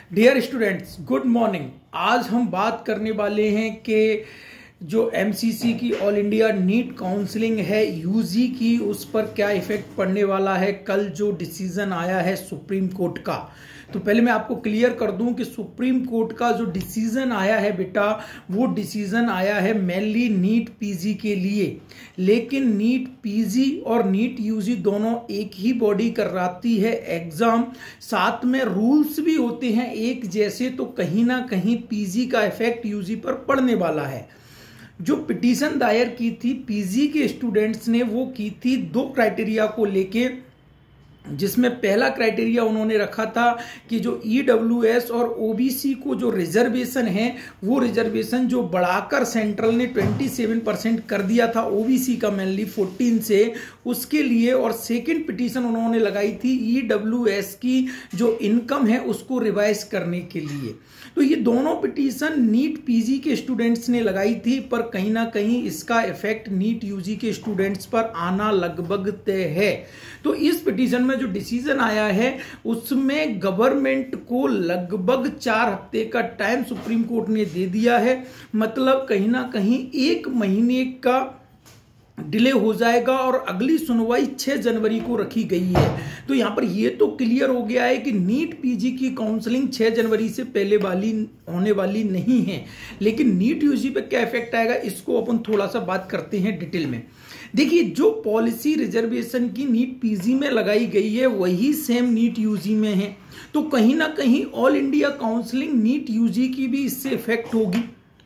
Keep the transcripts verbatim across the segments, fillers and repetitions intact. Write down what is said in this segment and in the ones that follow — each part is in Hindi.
Dear students, good morning. आज हम बात करने वाले हैं कि जो एमसीसी की ऑल इंडिया नीट काउंसलिंग है यूजी की, उस पर क्या इफेक्ट पड़ने वाला है। कल जो डिसीजन आया है सुप्रीम कोर्ट का, तो पहले मैं आपको क्लियर कर दूं कि सुप्रीम कोर्ट का जो डिसीजन आया है बेटा, वो डिसीजन आया है मेनली नीट पीजी के लिए। लेकिन नीट पीजी और नीट यूजी दोनों एक ही बॉडी कराती है एग्जाम, साथ में रूल्स भी होते हैं एक जैसे, तो कहीं ना कहीं पीजी का इफेक्ट यूजी पर पड़ने वाला है। जो पिटीशन दायर की थी पीजी के स्टूडेंट्स ने, वो की थी दो क्राइटेरिया को लेके, जिसमें पहला क्राइटेरिया उन्होंने रखा था कि जो ईडब्ल्यूएस और ओबीसी को जो रिजर्वेशन है, वो रिजर्वेशन जो बढ़ाकर सेंट्रल ने सत्ताईस परसेंट कर दिया था ओबीसी का मेनली चौदह से, उसके लिए। और सेकंड पिटीशन उन्होंने लगाई थी ईडब्ल्यूएस की जो इनकम है उसको रिवाइज करने के लिए। तो ये दोनों पिटीशन नीट पीजी के स्टूडेंट्स ने लगाई थी, पर कहीं ना कहीं इसका इफेक्ट नीट यूजी के स्टूडेंट्स पर आना लगभग तय है। तो इस पिटीशन में जो डिसीजन आया है उसमें गवर्नमेंट को लगभग चार हफ्ते का टाइम सुप्रीम कोर्ट ने दे दिया है। मतलब कहीं ना कहीं एक महीने का डिले हो जाएगा और अगली सुनवाई छह जनवरी को रखी गई है। तो यहां पर यह तो क्लियर हो गया है कि नीट पीजी की काउंसलिंग छह जनवरी से पहले वाली होने वाली नहीं है। लेकिन नीट यूजी पे क्या इफेक्ट आएगा, इसको अपन थोड़ा सा बात करते हैं डिटेल में। देखिए, जो पॉलिसी रिजर्वेशन की नीट पीजी में लगाई गई है वही सेम नीट यूजी में है। तो कहीं ना कहीं all India counselling NEET UG की भी इससे इफेक्ट होगी।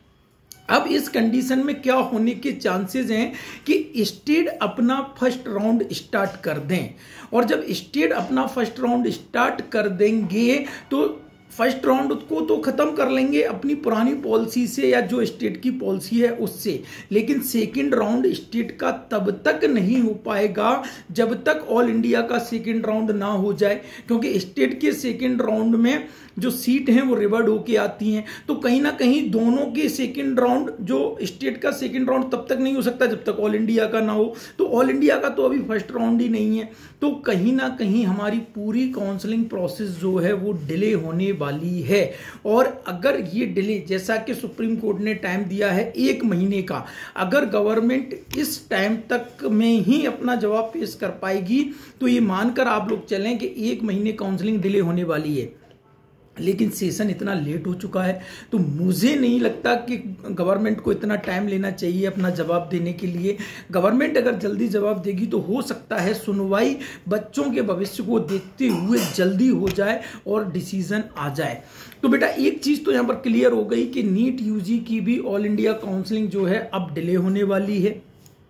अब इस कंडीशन में क्या होने के चांसेस हैं कि स्टेट अपना फर्स्ट राउंड स्टार्ट कर दें, और जब स्टेट अपना फर्स्ट राउंड स्टार्ट कर देंगे तो फर्स्ट राउंड को तो खत्म कर लेंगे अपनी पुरानी पॉलिसी से या जो स्टेट की पॉलिसी है उससे, लेकिन सेकंड राउंड स्टेट का तब तक नहीं हो पाएगा जब तक ऑल इंडिया का सेकंड राउंड ना हो जाए, क्योंकि स्टेट के सेकंड राउंड में जो सीट हैं वो रिवर्ड होके आती हैं। तो कहीं ना कहीं दोनों के सेकंड राउंड, जो स्टेट का सेकंड राउंड तब तक नहीं हो सकता जब तक ऑल इंडिया का ना हो। तो ऑल इंडिया का तो अभी फर्स्ट राउंड ही नहीं है। तो कहीं ना कहीं हमारी पूरी काउंसलिंग प्रोसेस जो है वो डिले होने वाली है। और अगर ये डिले, जैसा कि सुप्रीम कोर्ट ने टाइम दिया है एक महीने का, अगर गवर्नमेंट इस टाइम तक में ही अपना जवाब पेश कर पाएगी तो ये मानकर आप लोग चलें कि एक महीने काउंसलिंग डिले होने वाली है। लेकिन सेशन इतना लेट हो चुका है तो मुझे नहीं लगता कि गवर्नमेंट को इतना टाइम लेना चाहिए अपना जवाब देने के लिए। गवर्नमेंट अगर जल्दी जवाब देगी तो हो सकता है सुनवाई बच्चों के भविष्य को देखते हुए जल्दी हो जाए और डिसीजन आ जाए। तो बेटा एक चीज तो यहां पर क्लियर हो गई कि नीट यूजी की भी ऑल इंडिया काउंसलिंग जो है अब डिले होने वाली है।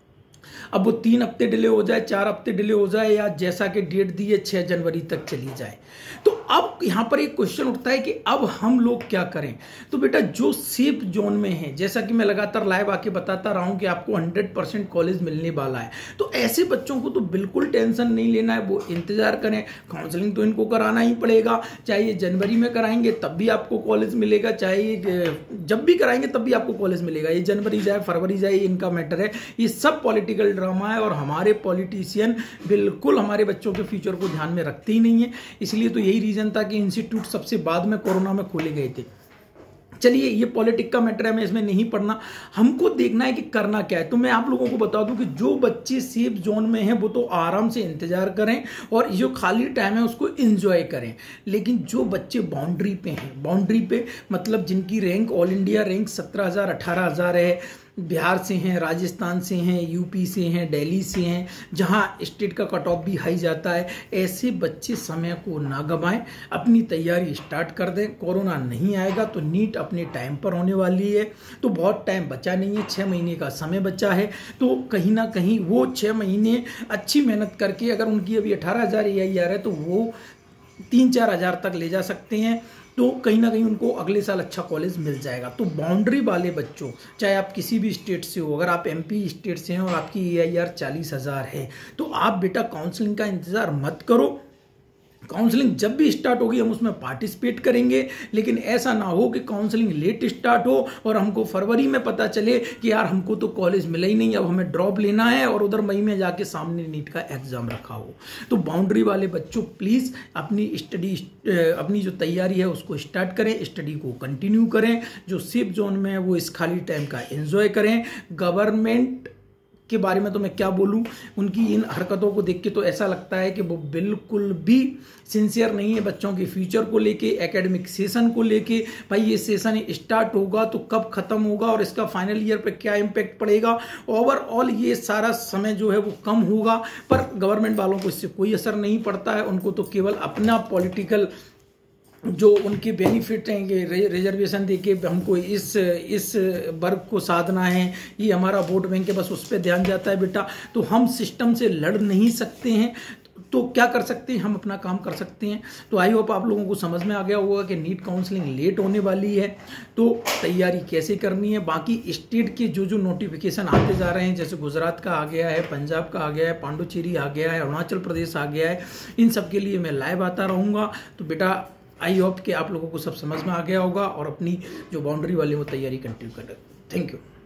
अब वो तीन हफ्ते डिले हो जाए, चार हफ्ते डिले हो जाए, या जैसा कि डेट दी है छह जनवरी तक चली जाए। तो अब यहां पर एक क्वेश्चन उठता है कि अब हम लोग क्या करें। तो बेटा जो सेफ जोन में है, जैसा कि मैं लगातार लाइव आके बताता रहा हूं कि आपको हंड्रेड परसेंट कॉलेज मिलने वाला है, तो ऐसे बच्चों को तो बिल्कुल टेंशन नहीं लेना है। वो इंतजार करें, काउंसलिंग तो इनको कराना ही पड़ेगा। चाहे ये जनवरी में कराएंगे तब भी आपको कॉलेज मिलेगा, चाहे जब भी कराएंगे तब भी आपको कॉलेज मिलेगा। ये जनवरी जाए फरवरी जाए इनका मैटर है। ये सब पॉलिटिकल ड्रामा है और हमारे पॉलिटिशियन बिल्कुल हमारे बच्चों के फ्यूचर को ध्यान में रखते ही नहीं है। इसलिए तो यही रीजन था कि इंस्टीट्यूट सबसे बाद में कोरोना में खोले गए थे। चलिए, ये पॉलिटिक्स का मैटर है, मैं इसमें नहीं पढ़ना। हमको देखना है कि करना क्या है। तो मैं आप लोगों को बता दूं कि जो बच्चे सेफ जोन में हैं वो तो आराम से इंतजार करें और जो खाली टाइम है उसको एंजॉय करें। लेकिन जो बच्चे बाउंड्री पे हैं, बाउंड्री पे मतलब जिनकी रैंक ऑल इंडिया रैंक सत्रह हजार अठारह हजार है, बिहार से हैं, राजस्थान से हैं, यूपी से हैं, दिल्ली से हैं, जहां स्टेट का कट ऑफ भी हाई जाता है, ऐसे बच्चे समय को ना गंवाएं, अपनी तैयारी स्टार्ट कर दें। कोरोना नहीं आएगा तो नीट अपने टाइम पर होने वाली है। तो बहुत टाइम बचा नहीं है, छः महीने का समय बचा है। तो कहीं ना कहीं वो छः महीने अच्छी मेहनत करके, अगर उनकी अभी अठारह हज़ार ए आई आर है तो वो तीन चार हज़ार तक ले जा सकते हैं। तो कहीं ना कहीं उनको अगले साल अच्छा कॉलेज मिल जाएगा। तो बाउंड्री वाले बच्चों, चाहे आप किसी भी स्टेट से हो, अगर आप एमपी स्टेट से हैं और आपकी ए आई आर चालीस हज़ार है तो आप बेटा काउंसलिंग का इंतज़ार मत करो। काउंसलिंग जब भी स्टार्ट होगी हम उसमें पार्टिसिपेट करेंगे, लेकिन ऐसा ना हो कि काउंसलिंग लेट स्टार्ट हो और हमको फरवरी में पता चले कि यार हमको तो कॉलेज मिला ही नहीं, अब हमें ड्रॉप लेना है, और उधर मई में जाके सामने नीट का एग्जाम रखा हो। तो बाउंड्री वाले बच्चों प्लीज अपनी स्टडी अपनी जो तैयारी है उसको स्टार्ट करें, स्टडी को कंटिन्यू करें, जो सेफ जोन में है वो इस खाली टाइम का एंजॉय करें। गवर्नमेंट के बारे में तो मैं क्या बोलूं, उनकी इन हरकतों को देख के तो ऐसा लगता है कि वो बिल्कुल भी सिंसियर नहीं है बच्चों के फ्यूचर को लेके, एकेडमिक सेशन को लेके। भाई ये सेशन स्टार्ट होगा तो कब खत्म होगा और इसका फाइनल ईयर पे क्या इम्पैक्ट पड़ेगा, ओवरऑल ये सारा समय जो है वो कम होगा, पर गवर्नमेंट वालों को इससे कोई असर नहीं पड़ता है। उनको तो केवल अपना पॉलिटिकल जो उनके बेनिफिट हैं कि रिजर्वेशन देके हमको इस इस वर्ग को साधना है, ये हमारा वोट बैंक है, बस उस पर ध्यान जाता है बेटा। तो हम सिस्टम से लड़ नहीं सकते हैं, तो क्या कर सकते हैं, हम अपना काम कर सकते हैं। तो आई होप आप लोगों को समझ में आ गया होगा कि नीट काउंसलिंग लेट होने वाली है, तो तैयारी कैसे करनी है। बाकी स्टेट के जो जो नोटिफिकेशन आते जा रहे हैं, जैसे गुजरात का आ गया है, पंजाब का आ गया है, पांडुचेरी आ गया है, अरुणाचल प्रदेश आ गया है, इन सब के लिए मैं लाइव आता रहूँगा। तो बेटा आई होप कि आप लोगों को सब समझ में आ गया होगा और अपनी जो बाउंड्री वाली वो तैयारी कंटिन्यू कर रहे। Thank you.